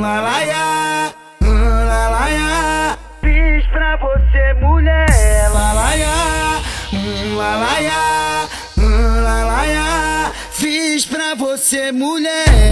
lalaia, lalaia. Fiz pra você, mulher, lalaia, lalaia, lalaia. Fiz pra você, mulher.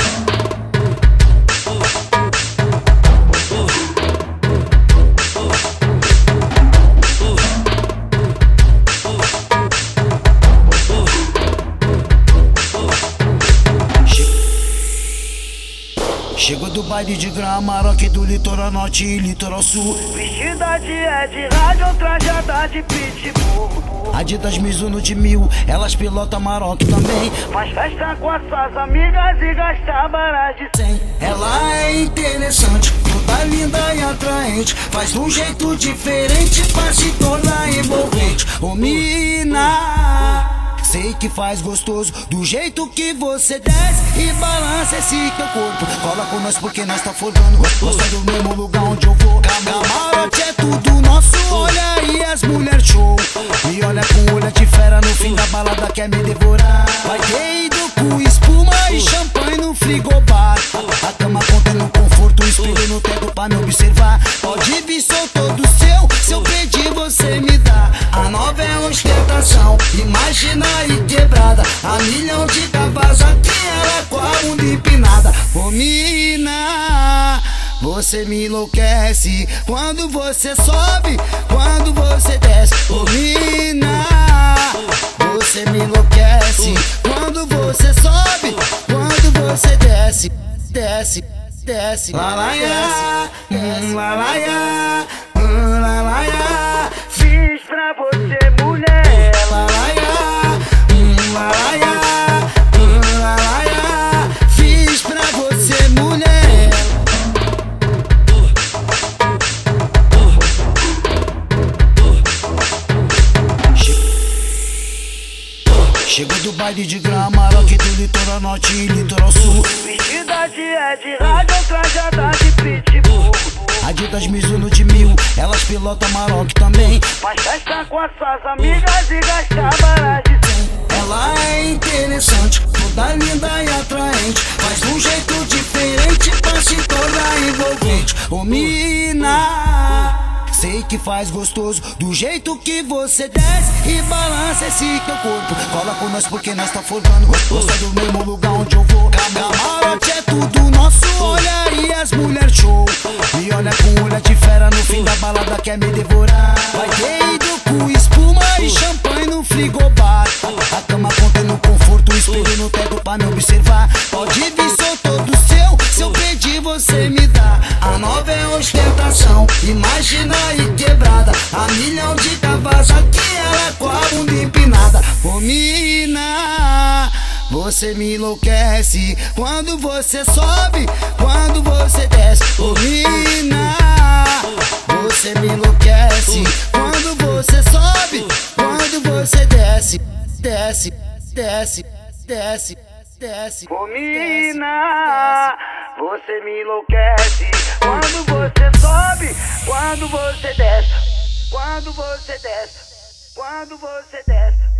Chegou do baile de Gramaroque, do litoral norte e litoral sul. Vestida de rádio, trajada de pitbull. Adidas Mizuno de 1000, elas pilotam Maroc também. Faz festa com as suas amigas e gasta baras de 100. Ela é interessante, toda linda e atraente. Faz de um jeito diferente pra se tornar envolvente. Ô mina, sei que faz gostoso do jeito que você desce e balança esse teu corpo. Cola com nós porque nós tá forgando. Gosta do mesmo lugar onde eu vou. Camarote é tudo nosso, olha aí as mulher show. E olha com olho de fera no fim da balada quer me devorar. Vai ter com espuma e champanhe no frigobar. A cama contendo conforto, o espelho no teto pra me observar. Pode vir, sou todo seu, se eu pedir você me dá. A nova é ostentação, imagina aí quebrada. A milhão de cavalos aqui, ela com a bunda empinada. Ô mina, você me enlouquece quando você sobe, quando você desce. Ô mina, você me enlouquece quando você sobe, quando você desce, desce, desce. Lalaia, lalaia, lalaia. Fiz pra você, mulher, Lalaia, lalaia, lalaia. Fiz pra você, mulher. Chegou do baile de Gramaroque, do litoral norte e litoral sul. vestida de rádio, trajada de pitbull. Adidas Mizuno de 1000, elas pilotam Maroc também. Faz festa com as suas amigas e gasta baras de 100. Ela é interessante, toda linda e atraente. Faz de um jeito diferente pra se tornar envolvente. Ô mina, sei que faz gostoso do jeito que você desce e balança esse teu corpo. Cola com nós porque nós tá forgando. Gosta do mesmo lugar onde eu vou. Camarote é tudo nosso, olha aí as mulher show. E olha com olho de fera no fim da balada quer me devorar. Vai ter com espuma e champanhe no frigobar. A cama contendo conforto, o espelho no teto pra me observar. Pode vir, sou todo seu, se eu pedir você me dá. A nova é ostentação, imagina aí quebrada. A milhão de cavalos aqui, ela com a bunda empinada. Ô mina, você me enlouquece quando você sobe, quando você desce. Ô mina, você me enlouquece quando você sobe, quando você desce, desce, desce, desce, desce. Ô mina, você me enlouquece quando você sobe, quando você desce, quando você desce, quando você desce.